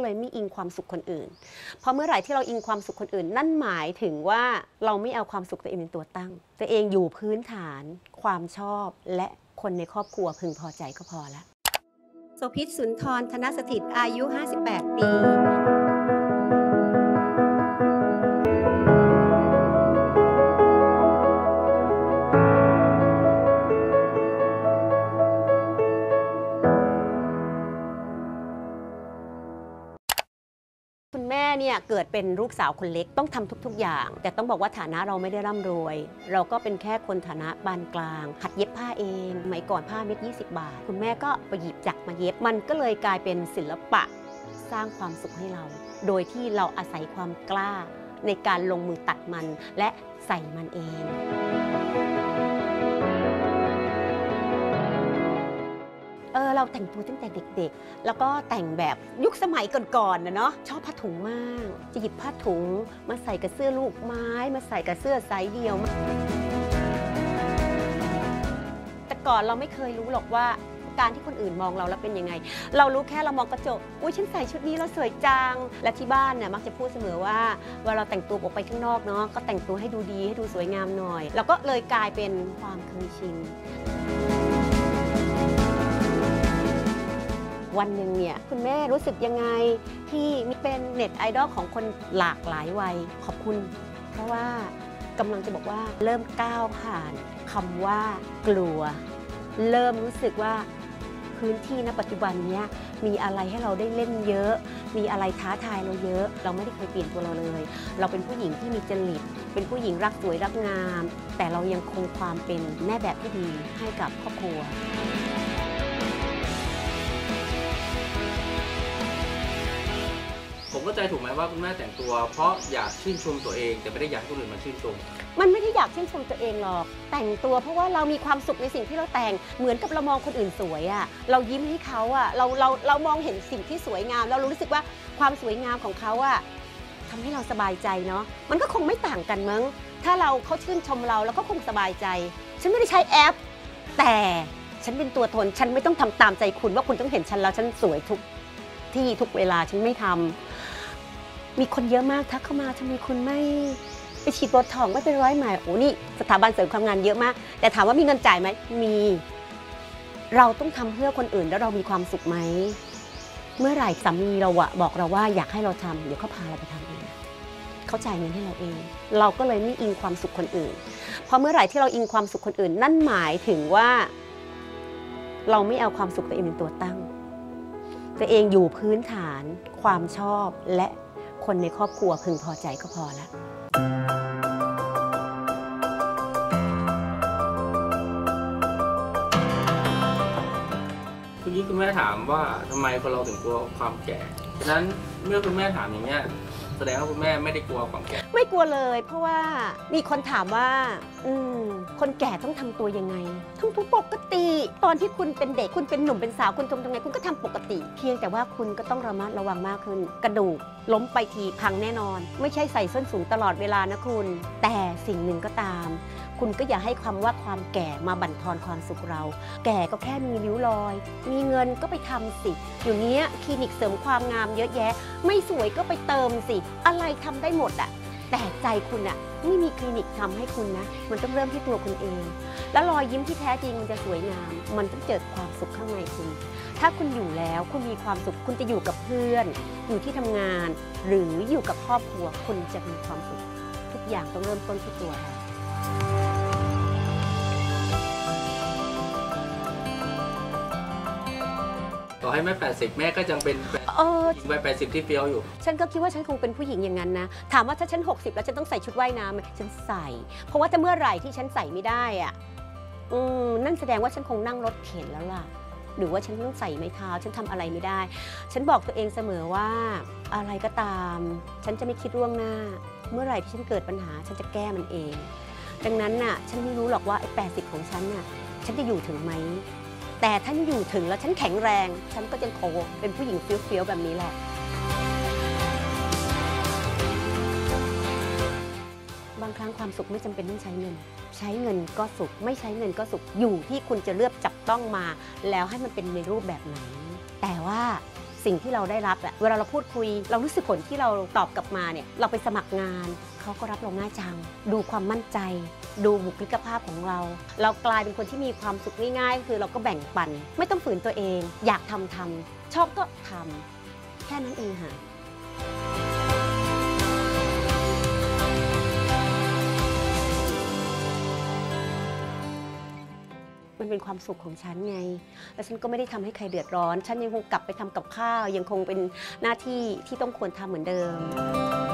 เลยไม่อิงความสุขคนอื่นเพราะเมื่อไหร่ที่เราอิงความสุขคนอื่นนั่นหมายถึงว่าเราไม่เอาความสุขตัวเองเป็นตัวตั้งตัวเองอยู่พื้นฐานความชอบและคนในครอบครัวพึงพอใจก็พอแล้วโสภิต สุนทร ธนสถิตอายุ 58 ปีคุณแม่เนี่ยเกิดเป็นลูกสาวคนเล็กต้องทำทุกๆอย่างแต่ต้องบอกว่าฐานะเราไม่ได้ร่ำรวยเราก็เป็นแค่คนฐานะปานกลางหัดเย็บผ้าเองสมัยก่อนผ้าเม็ด20 บาทคุณแม่ก็ไปหยิบจักรมาเย็บมันก็เลยกลายเป็นศิลปะสร้างความสุขให้เราโดยที่เราอาศัยความกล้าในการลงมือตัดมันและใส่มันเองเราแต่งตัวตั้งแต่เด็กๆแล้วก็แต่งแบบยุคสมัยก่อนๆนะเนาะชอบผ้าถุงมากจะหยิบผ้าถุงมาใส่กับเสื้อลูกไม้มาใส่กับเสื้อไซส์เดียวแต่ก่อนเราไม่เคยรู้หรอกว่าการที่คนอื่นมองเราแล้วเป็นยังไงเรารู้แค่เรามองกระจกอุ้ยฉันใส่ชุดนี้แล้วสวยจังและที่บ้านเนี่ยมักจะพูดเสมอว่าเวลาเราแต่งตัวออกไปข้างนอกเนาะก็แต่งตัวให้ดูดีให้ดูสวยงามหน่อยแล้วก็เลยกลายเป็นความเคยชินวันหนึ่งเนี่ยคุณแม่รู้สึกยังไงที่มีเป็นเน็ตไอดอลของคนหลากหลายวัยขอบคุณเพราะว่ากำลังจะบอกว่าเริ่มก้าวผ่านคำว่ากลัวเริ่มรู้สึกว่าพื้นที่ณปัจจุบันนี้มีอะไรให้เราได้เล่นเยอะมีอะไรท้าทายเราเยอะเราไม่ได้เคยเปลี่ยนตัวเราเลยเราเป็นผู้หญิงที่มีจริตเป็นผู้หญิงรักสวยรักงามแต่เรายังคงความเป็นแม่แบบที่ดีให้กับครอบครัวผมเข้าใจถูกไหมว่าคุณแม่แต่งตัวเพราะอยากชื่นชมตัวเองแต่ไม่ได้อยากให้คนอื่นมาชื่นชมมันไม่ได้อยากชื่นชมตัวเองหรอกแต่งตัวเพราะว่าเรามีความสุขในสิ่งที่เราแต่งเหมือนกับเรามองคนอื่นสวยอ่ะเรายิ้มให้เขาอ่ะเรามองเห็นสิ่งที่สวยงามเรารู้สึกว่าความสวยงามของเขาอ่ะทำให้เราสบายใจเนาะมันก็คงไม่ต่างกันมั้งถ้าเขาชื่นชมเราแล้วก็คงสบายใจฉันไม่ได้ใช้แอปแต่ฉันเป็นตัวตนฉันไม่ต้องทำตามใจคุณว่าคุณต้องเห็นฉันแล้วฉันสวยทุกที่ทุกเวลาฉันไม่ทำมีคนเยอะมากทักเข้ามาทำไมคุณไม่ไปฉีดโบท็อกซ์ไม่เป็นร้อยไหมโอ้นี่สถาบันเสริมความงามเยอะมากแต่ถามว่ามีเงินจ่ายไหมมีเราต้องทำเพื่อคนอื่นแล้วเรามีความสุขไหมเมื่อไหร่สามีเราบอกเราว่าอยากให้เราทำเดี๋ยวเขาพาเราไปทำเองเขาจ่ายเงินให้เราเองเราก็เลยไม่อิงความสุขคนอื่นเพราะเมื่อไหร่ที่เราอิงความสุขคนอื่นนั่นหมายถึงว่าเราไม่เอาความสุขตัวเองเป็นตัวตั้งตัวเองอยู่พื้นฐานความชอบและคนในครอบครัวพึงพอใจก็พอแล้วทีนี้คุณแม่ถามว่าทำไมคนเราถึงกลัวความแก่ฉะนั้นเมื่อคุณแม่ถามอย่างนี้แสดงว่าคุณแม่ไม่ได้กลัวความแก่ไม่กลัวเลยเพราะว่ามีคนถามว่าคนแก่ต้องทำตัวยังไงทำตัวปกติตอนที่คุณเป็นเด็กคุณเป็นหนุ่มเป็นสาวคุณทำยังไงคุณก็ทำปกติเพียงแต่ว่าคุณก็ต้องระมัดระวังมากขึ้นกระดูกล้มไปทีพังแน่นอนไม่ใช่ใส่ส้นสูงตลอดเวลานะคุณแต่สิ่งหนึ่งก็ตามคุณก็อย่าให้ความแก่มาบั่นทอนความสุขเราแก่ก็แค่มีริ้วรอยมีเงินก็ไปทำสิอยู่นี้คลินิกเสริมความงามเยอะแยะไม่สวยก็ไปเติมสิอะไรทำได้หมดอะแต่ใจคุณอะไม่มีคลินิกทำให้คุณนะมันต้องเริ่มที่ตัวคุณเองแล้วรอยยิ้มที่แท้จริงมันจะสวยงามมันต้องเกิดความสุขข้างในคุณถ้าคุณอยู่แล้วคุณมีความสุขคุณจะอยู่กับเพื่อนอยู่ที่ทำงานหรืออยู่กับครอบครัวคุณจะมีความสุขทุกอย่างต้องเริ่มต้นที่ตัวเราต่อให้แม่80แม่ก็ยังเป็นหญิงวัย80ที่เฟี้ยวอยู่ฉันก็คิดว่าฉันคงเป็นผู้หญิงอย่างนั้นนะถามว่าถ้าฉัน60แล้วฉันต้องใส่ชุดว่ายน้ำฉันใส่เพราะว่าถ้าเมื่อไหร่ที่ฉันใส่ไม่ได้อ่ะนั่นแสดงว่าฉันคงนั่งรถเข็นแล้วล่ะหรือว่าฉันต้องใส่ไม้เท้าฉันทำอะไรไม่ได้ฉันบอกตัวเองเสมอว่าอะไรก็ตามฉันจะไม่คิดล่วงหน้าเมื่อไหร่ที่ฉันเกิดปัญหาฉันจะแก้มันเองดังนั้นน่ะฉันไม่รู้หรอกว่าไอ้80ของฉันน่ะฉันจะอยู่ถึงไหมแต่ท่านอยู่ถึงแล้วฉันแข็งแรงฉันก็จะโคเป็นผู้หญิงเฟี้ยวๆแบบนี้แหละบางครั้งความสุขไม่จำเป็นต้องใช้เงินใช้เงินก็สุขไม่ใช้เงินก็สุขอยู่ที่คุณจะเลือกจับต้องมาแล้วให้มันเป็นในรูปแบบไหนแต่ว่าสิ่งที่เราได้รับอะเวลาเราพูดคุยเรารู้สึกผลที่เราตอบกลับมาเนี่ยเราไปสมัครงานเขาก็รับเราง่ายจังดูความมั่นใจดูบุคลิกภาพของเราเรากลายเป็นคนที่มีความสุขง่ายๆคือเราก็แบ่งปันไม่ต้องฝืนตัวเองอยากทำชอบก็ทำแค่นั้นเองค่ะมันเป็นความสุขของฉันไงแล้วฉันก็ไม่ได้ทำให้ใครเดือดร้อนฉันยังคงกลับไปทำกับข้าวยังคงเป็นหน้าที่ที่ต้องควรทำเหมือนเดิม